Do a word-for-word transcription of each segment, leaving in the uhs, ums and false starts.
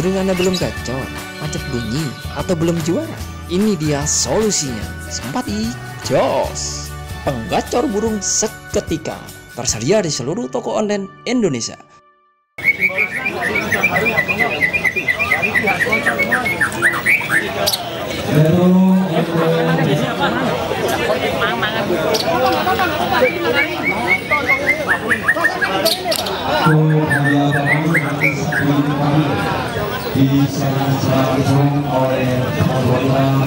burung Anda belum gacor, macet bunyi, atau belum juara? Ini dia solusinya. Simpati Jos, penggacor burung seketika, tersedia di seluruh toko online Indonesia. Diserang oleh anggota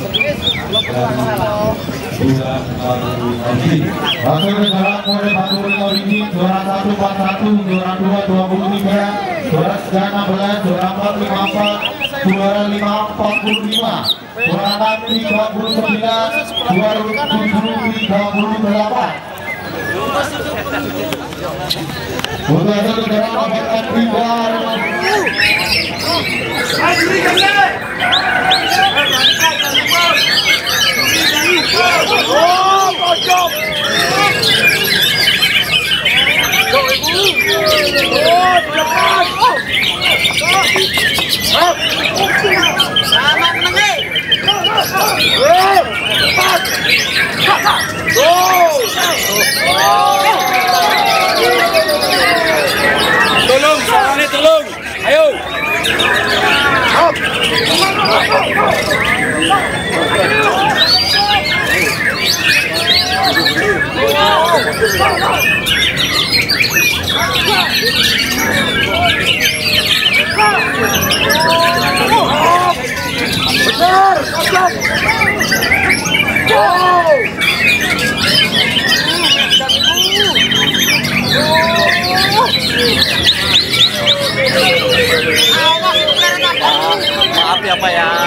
dari bulan baru ini. Waktu dalam oleh Batu Ringo ini juara satu empat satu, juara dua dua puluh tiga, juara tiga enam belas, juara empat lima empat, juara lima empat puluh lima, juara enam tiga puluh sembilan, juara tujuh tiga puluh delapan. Untuk itu negara mendapatkan ribuan. Oh, pojok. Tolong, sarangnya tolong. Ayo. Benar, pojok. Maaf ya Pak ya.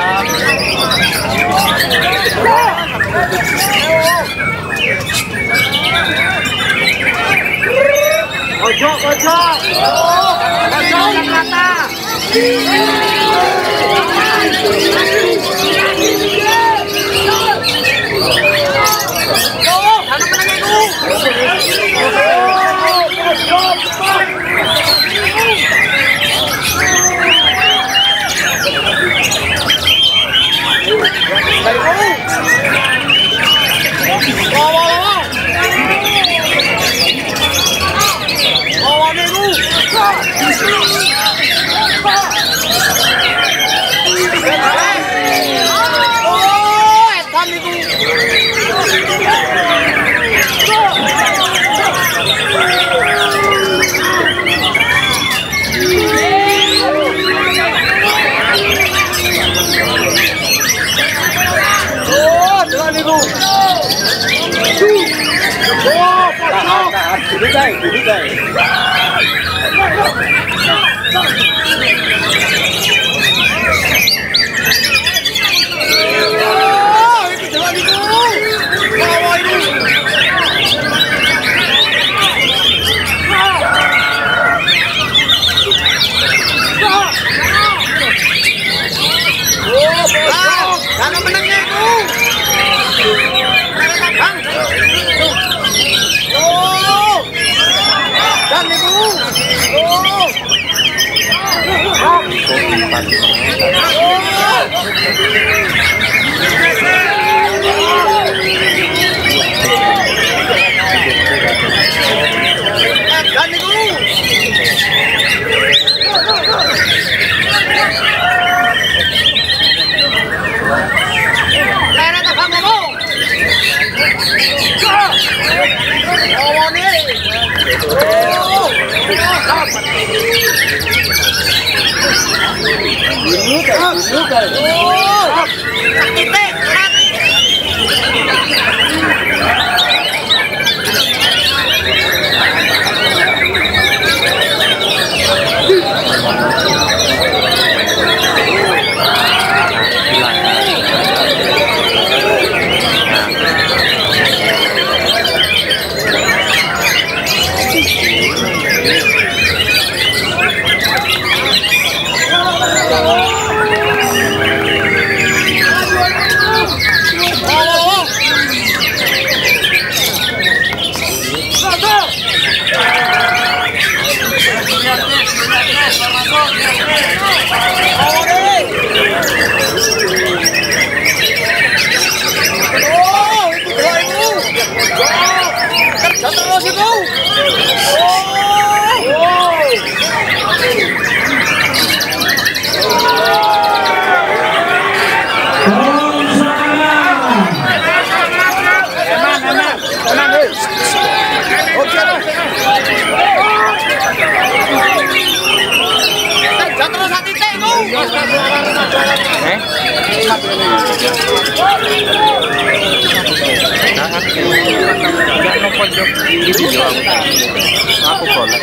Pojok, pojok. Pojok yang rata. Duduk deh, duduk deh. Jangan menangnya itu. Aku boleh.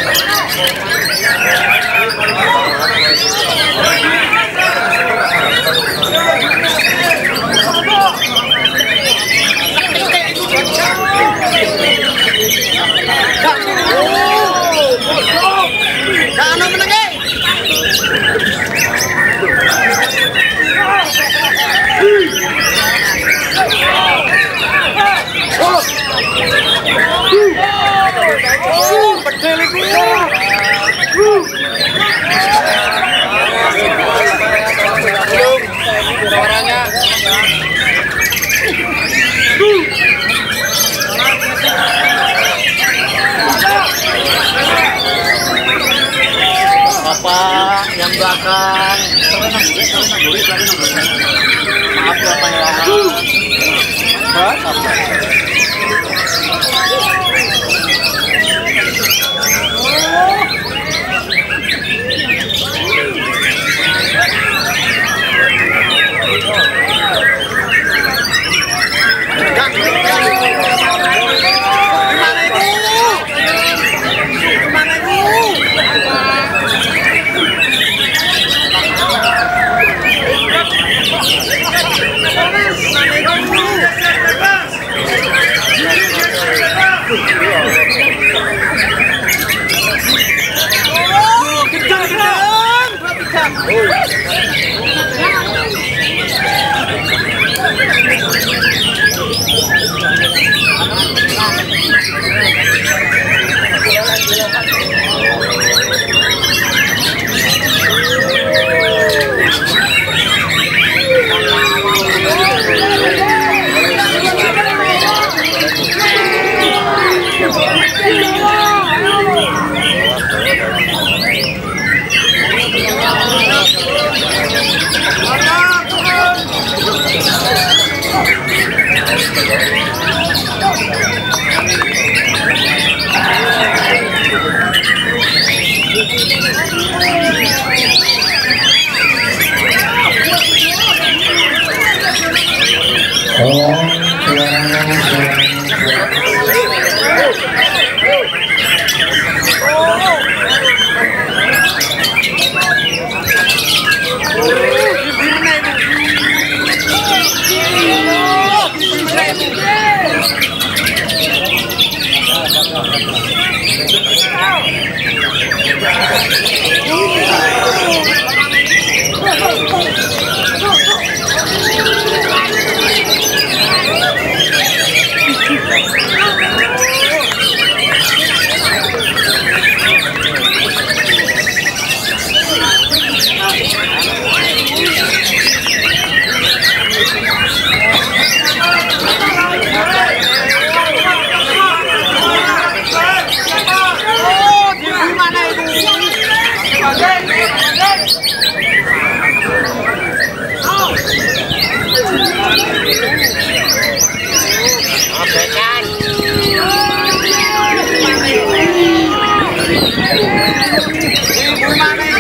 Bapak yang belakang, maaf ya Pak ya. Ibu mana